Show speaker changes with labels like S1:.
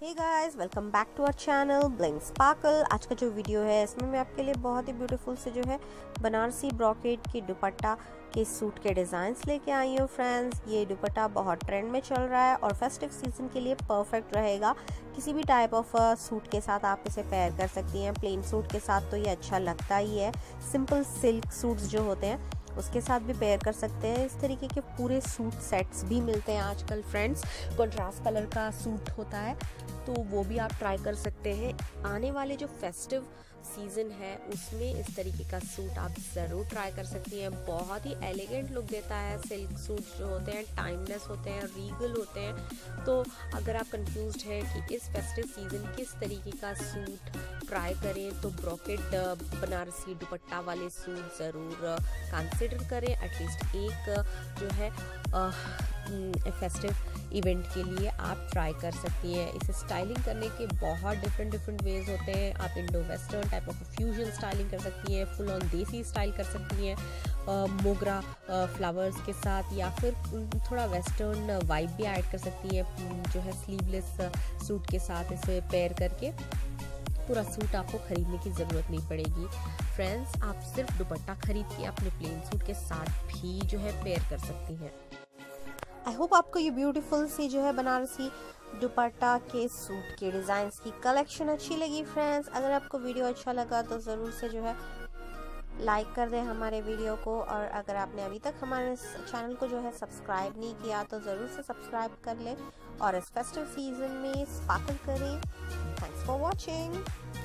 S1: Hey guys, welcome back to our channel Blink Sparkle. आज का जो वीडियो है इसमें मैं आपके लिए बहुत ही ब्यूटीफुल से जो है बनारसी ब्रॉकेट की दुपट्टा के सूट के डिज़ाइंस लेके आई हूँ। फ्रेंड्स, ये दुपट्टा बहुत ट्रेंड में चल रहा है और फेस्टिव सीजन के लिए परफेक्ट रहेगा। किसी भी टाइप ऑफ सूट के साथ आप इसे पेयर कर सकती हैं। प्लेन सूट के साथ तो ये अच्छा लगता ही है। सिंपल सिल्क सूट्स जो होते हैं उसके साथ भी पेयर कर सकते हैं। इस तरीके के पूरे सूट सेट्स भी मिलते हैं आजकल फ्रेंड्स। कंट्रास्ट कलर का सूट होता है तो वो भी आप ट्राई कर सकते हैं। आने वाले जो फेस्टिव सीज़न है उसमें इस तरीके का सूट आप ज़रूर ट्राई कर सकती हैं। बहुत ही एलिगेंट लुक देता है। सिल्क सूट जो होते हैं टाइमलेस होते हैं, रीगल होते हैं। तो अगर आप कंफ्यूज्ड हैं कि इस फेस्टिव सीज़न किस तरीके का सूट ट्राई करें तो ब्रॉकेट बनारसी दुपट्टा वाले सूट ज़रूर कंसिडर करें। एटलीस्ट एक जो है फेस्टिव इवेंट के लिए आप ट्राई कर सकती हैं। इसे स्टाइलिंग करने के बहुत डिफरेंट वेज होते हैं। आप Indo western type of fusion styling कर सकती हैं, फुल ऑन देसी स्टाइल कर सकती हैं मोगरा फ्लावर्स के साथ, या फिर थोड़ा वेस्टर्न वाइब भी ऐड कर सकती हैं जो है स्लीवलेस सूट के साथ इसे पेयर करके। पूरा सूट आपको खरीदने की ज़रूरत नहीं पड़ेगी फ्रेंड्स। आप सिर्फ दुपट्टा खरीद के अपने प्लेन सूट के साथ भी जो है पेयर कर सकती हैं। आई होप आपको ये ब्यूटीफुल सी जो है बनारसी दुपट्टा के सूट के डिज़ाइंस की कलेक्शन अच्छी लगी फ्रेंड्स। अगर आपको वीडियो अच्छा लगा तो ज़रूर से जो है लाइक कर दें हमारे वीडियो को, और अगर आपने अभी तक हमारे चैनल को जो है सब्सक्राइब नहीं किया तो ज़रूर से सब्सक्राइब कर लें और इस फेस्टिव सीजन में स्पार्कल करें। Thanks for watching.